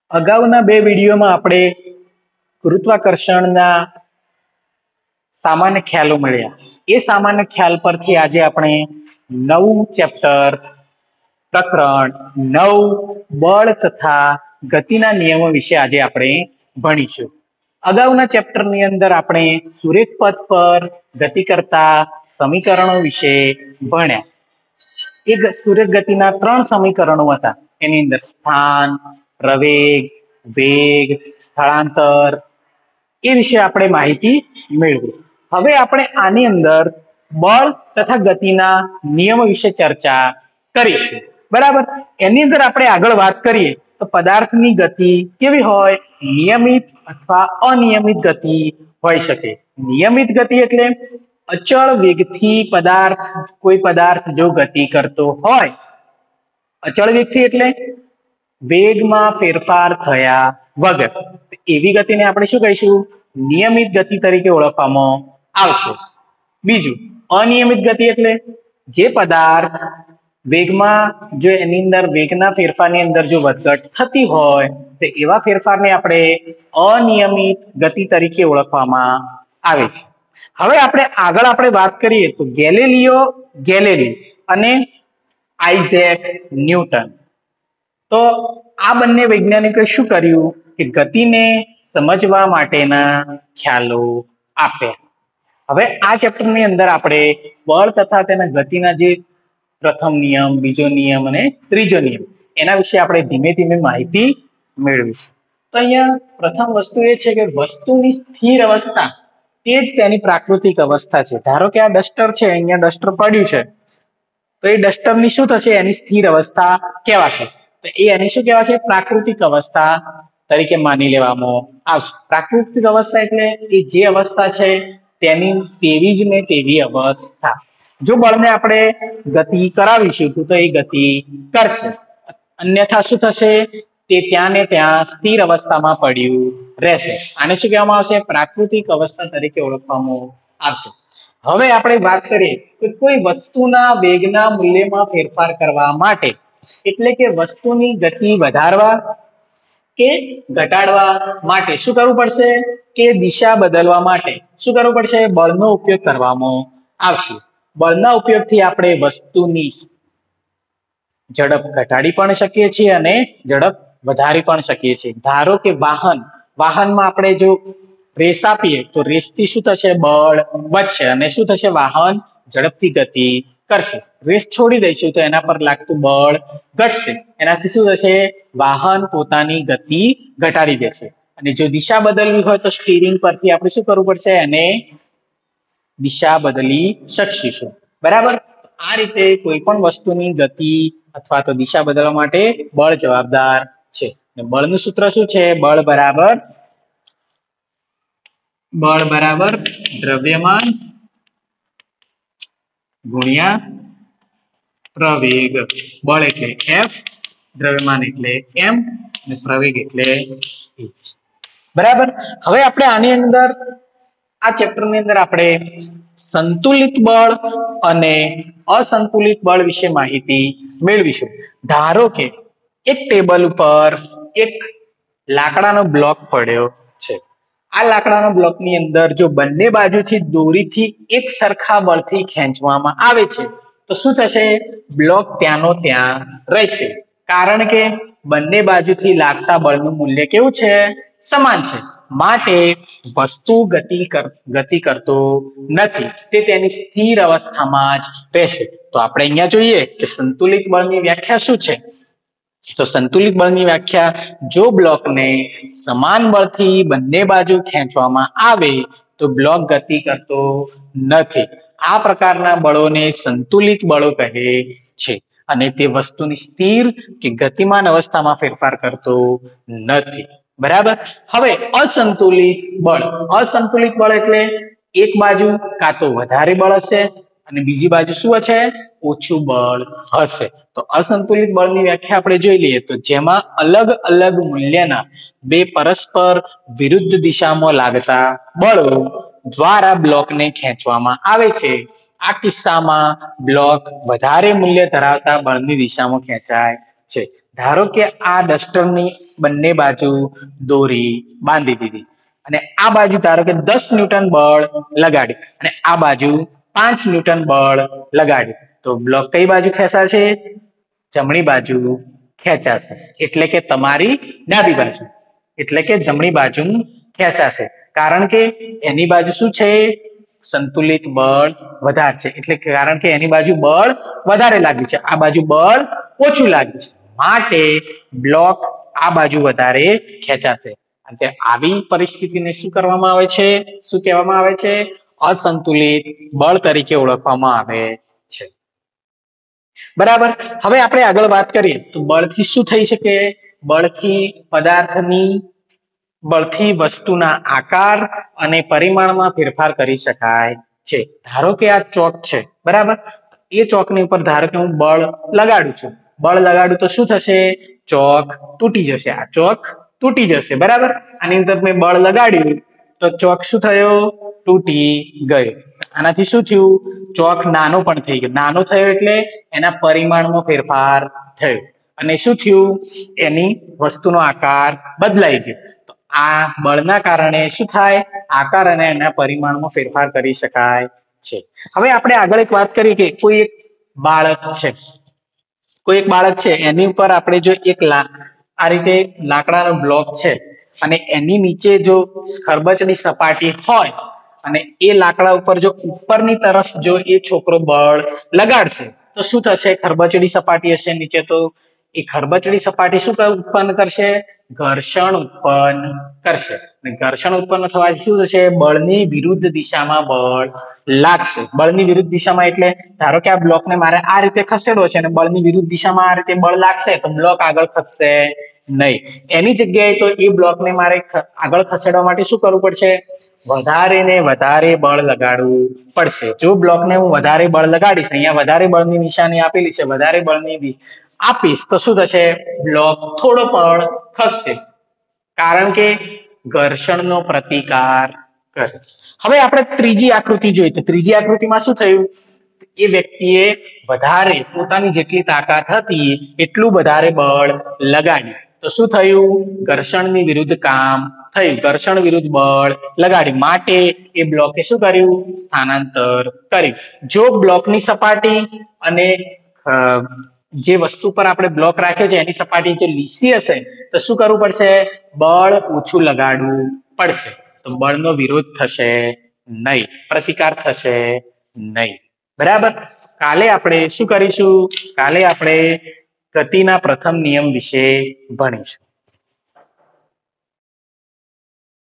અગાઉના બે વિડીયોમાં આપણે ગુરુત્વાકર્ષણના સામાન્ય ખ્યાલો મળ્યા. એ સામાન્ય ખ્યાલ પરથી આજે આપણે નવું ચેપ્ટર પ્રકરણ 9 બળ તથા ગતિના નિયમો વિશે આજે આપણે ભણીશું. અગાઉના ચેપ્ટરની અંદર આપણે સુરેખ પથ પર ગતિ કરતા સમીકરણો વિશે ભણ્યા. એક સુરેખ ગતિના 3 સમીકરણો હતા. એની અંદર સ્થાન, પ્રવેગ, વેગ, સ્થળાંતર એ વિશે આપણે માહિતી મેળવી. હવે આપણે આની અંદર બળ તથા ગતિના નિયમો વિશે ચર્ચા કરીશું. બરાબર. એની અંદર આપણે આગળ વાત કરીએ તો પદાર્થની ગતિ કેવી હોય? નિયમિત અથવા અનિયમિત ગતિ હોઈ શકે. નિયમિત ગતિ એટલે અચળ વેગથી કોઈ પદાર્થ જો ગતિ કરતો હોય, અચળ વેગથી એટલે વેગમાં ફેરફાર થયા વગર, એવી ગતિને આપણે શું કહીશું? નિયમિત ગતિ તરીકે ઓળખવામાં આવશે. બીજું, અનિયમિત ગતિ એટલે જે પદાર્થ વેગમાં જો એની અંદર વેગના ફેરફારની અંદર જો વધઘટ થતી હોય તો એવા ફેરફારને આપણે અનિયમિત ગતિ તરીકે ઓળખવામાં આવે છે. હવે આપણે વાત કરીએ તો ગેલિલિયો ગેલેલી અને આઇઝેક ન્યૂટન. તો આ બંને વૈજ્ઞાનિકોએ શું કર્યું કે ગતિને સમજવા માટેના ખ્યાલો આપ્યા. હવે આ ચેપ્ટરની અંદર આપણે બળ તથા તેના ગતિના જે પ્રથમ નિયમ, બીજો નિયમ અને ત્રીજો નિયમ એના વિશે આપણે ધીમે ધીમે માહિતી મેળવીશું. તો અહીંયા પ્રથમ વસ્તુ એ છે કે વસ્તુની સ્થિર અવસ્થા તે જ તેની પ્રાકૃતિક અવસ્થા છે. ધારો કે આ ડસ્ટર છે, અહીંયા ડસ્ટર પડ્યું છે, તો એ ડસ્ટરની શું થશે? એની સ્થિર અવસ્થા કહેવાશે. તો એની શું કહેવાશે? પ્રાકૃતિક અવસ્થા તરીકે માની લેવામાં આવશે. પ્રાકૃતિક અવસ્થા એટલે એ જે અવસ્થા છે તેની તેવી જ ને તેવી અવસ્થા. જો બળને આપણે ગતિ કરાવીશું તો એ ગતિ કરશે, અન્યથા શું થશે? તે ત્યાં ને ત્યાં સ્થિર અવસ્થામાં પડ્યું રહેશે. આને શું કહેવામાં આવશે? પ્રાકૃતિક અવસ્થા તરીકે ઓળખવામાં આવશે. હવે આપણે વાત કરીએ કે કોઈ વસ્તુના વેગના મૂલ્યમાં ફેરફાર કરવા માટે, એટલે કે વસ્તુની ગતિ વધારવા કે ઘટાડવા માટે શું કરવું પડશે? કે દિશા બદલવા માટે શું કરવું પડશે? બળનો ઉપયોગ કરવામાં આવશે. બળના ઉપયોગથી આપણે વસ્તુની ઝડપ ઘટાડી પણ શકીએ છીએ અને ઝડપ વધારી પણ શકીએ છીએ. ધારો કે વાહનમાં આપણે જો રેસ આપીએ તો રેસથી શું થશે? બળ વધશે અને શું થશે? વાહન ઝડપથી ગતિ કરશે. રેસ છોડી દઈશું તો એના પર લાગતું બળ ઘટશે. એનાથી શું થશે? વાહન પોતાની ગતિ ઘટાડી દેશે. અને જો દિશા બદલવી હોય તો સ્ટીરિંગ પરથી આપણે શું કરવું પડશે? એને દિશા બદલી શકીશું. બરાબર. આ રીતે કોઈ પણ વસ્તુની ગતિ અથવા તો દિશા બદલવા માટે બળ જવાબદાર છે. બળનું સૂત્ર શું છે? બળ બરાબર દ્રવ્યમાન ગુણ્યા પ્રવેગ. બળ એટલે F, દ્રવ્યમાન એટલે m અને પ્રવેગ એટલે e. બરાબર. હવે આપણે આની અંદર આ ચેપ્ટરની અંદર આપણે સંતુલિત બળ અને અસંતુલિત બળ વિશે માહિતી મેળવીશું. ધારો કે એક ટેબલ ઉપર એક લાકડાનો બ્લોક પડ્યો છે. આ લાકડાના બ્લોકની અંદર જો બંને બાજુથી દોરીથી એક સરખા બળથી ખેંચવામાં આવે છે તો શું થશે? બ્લોક ત્યાંનો ત્યાં રહેશે. કારણ કે બંને બાજુથી લાગતા બળનું મૂલ્ય કેવું છે? સમાન છે. માટે વસ્તુ ગતિ કરતો નથી, તે તેની સ્થિર અવસ્થામાં જ રહેશે. તો આપણે અહીંયા જોઈએ કે સંતુલિત બળની વ્યાખ્યા શું છે? તો સંતુલિત બળની વ્યાખ્યા, જો બ્લોકને સમાન બળથી બંને બાજુ ખેંચવામાં આવે તો બ્લોક ગતિ કરતો નથી. આ પ્રકારના બળોને સંતુલિત બળો કહે છે અને તે વસ્તુની સ્થિર કે ગતિમાન અવસ્થામાં ફેરફાર કરતો નથી. બરાબર. હવે અસંતુલિત બળ એટલે એક બાજુ કાં તો વધારે બળ હશે અને બીજી બાજુ શું હશે? ઓછું બળ હશે. તો અસંતુલિત બળની વ્યાખ્યા આપણે જોઈ લઈએ તો જેમાં અલગ અલગ મૂલ્યના બે પરસ્પર વિરુદ્ધ દિશામાં લાગતા બળો દ્વારા બ્લોકને ખેંચવામાં આવે છે. આ કિસ્સામાં બ્લોક વધારે મૂલ્ય ધરાવતા બળની દિશામાં ખેંચાય છે. ધારો કે આ ડસ્ટરની બંને બાજુ દોરી બાંધી દીધી અને આ બાજુ ધારો કે 10 ન્યૂટન બળ લગાડી અને આ બાજુ 5 ન્યૂટન બળ લગાડ્યું તો બ્લોક કઈ બાજુ ખેંચાશે? જમણી બાજુ ખેંચાશે, એટલે કે તમારી ડાબી બાજુ, એટલે કે જમણી બાજુ ખેંચાશે, કારણ કે એની બાજુ શું છે? સંતુલિત બળ વધારે છે, એટલે કારણ કે એની બાજુ બળ વધારે લાગ્યું છે, આ બાજુ બળ ઓછું લાગ્યું છે, માટે બ્લોક આ બાજુ વધારે ખેંચાશે. અને આવી પરિસ્થિતિને શું કરવામાં આવે છે? શું કહેવામાં આવે છે? અસંતુલિત બળ તરીકે ઓળખવામાં આવે છે. બરાબર. હવે આપણે આગળ વાત કરીએ તો બળથી શું થઈ શકે? બળથી વસ્તુના આકાર અને પરિમાણમાં ફેરફાર કરી શકાય છે. ધારો કે આ ચોક છે, બરાબર, એ ચોકની ઉપર ધારો કે હું બળ લગાડું છું, બળ લગાડું તો શું થશે? ચોક તૂટી જશે, આ ચોક તૂટી જશે, બરાબર. આની અંદર મેં બળ લગાડ્યું તો ચોક શું થયો? તૂટી ગયો. આનાથી શું થયું? ચોક નાનો પણ થઈ ગયો. નાનો થયો એટલે એના પરિમાણમાં ફેરફાર થયો અને શું થયું? એની વસ્તુનો આકાર બદલાઈ ગયો. તો આ બળના કારણે શું થાય? આકાર અને એના પરિમાણમાં ફેરફાર કરી શકાય છે. હવે આપણે આગળ એક વાત કરીએ કે કોઈ એક બાળક છે, એની ઉપર આપણે જો આ રીતે લાકડાનો બ્લોક છે અને એની નીચે જો ખરબચડી સપાટી હોય અને એ લાકડા ઉપર જો ઉપરની તરફ જો એ છોકરો બળ લગાડશે તો શું થશે? ખરબચડી સપાટી હશે નીચે, તો એ ખરબચડી સપાટી શું ઉત્પન્ન કરશે? ઘર્ષણ ઉત્પન્ન કરશે. અને ઘર્ષણ ઉત્પન્ન થવાથી શું થશે? બળની વિરુદ્ધ દિશામાં બળ લાગશે. બળની વિરુદ્ધ દિશામાં એટલે ધારો કે આ બ્લોકને મારે આ રીતે ખસેડવો છે અને બળની વિરુદ્ધ દિશામાં આ રીતે બળ લાગશે તો બ્લોક આગળ ખસશે નહીં. એની જગ્યાએ તો એ બ્લોકને મારે આગળ ખસેડવા માટે શું કરવું પડશે? વધારે ને વધારે બળ લગાડવું પડશે. જો બ્લોકને હું વધારે બળ લગાડીશ, અહીંયા વધારે બળની નિશાની આપેલી છે, વધારે બળની આપીશ તો શું થશે? બ્લોક થોડો પણ ખસશે, કારણ કે ઘર્ષણનો પ્રતિકાર કરે. હવે આપણે ત્રીજી આકૃતિ જોઈએ તો ત્રીજી આકૃતિમાં શું થયું? એ વ્યક્તિએ વધારે પોતાની જેટલી તાકાત હતી એટલું વધારે બળ લગાડ્યું તો શું થયું? ઘર્ષણની વિરુદ્ધ કામ થયું. ઘર્ષણ વિરુદ્ધ બળ લગાડ્યું માટે એ બ્લોકે શું કર્યું? સ્થાનાંતર કર્યું. જો બ્લોકની સપાટી અને જે વસ્તુ પર આપણે બ્લોક રાખ્યો છે એની સપાટી જો લીસી હશે તો શું કરવું પડશે? બળ ઓછું લગાડવું પડશે. તો બળનો વિરોધ થશે નહીં, પ્રતિકાર થશે નહીં. બરાબર. કાલે આપણે શું કરીશું? કાલે આપણે ગતિના પ્રથમ નિયમ વિશે ભણીશું.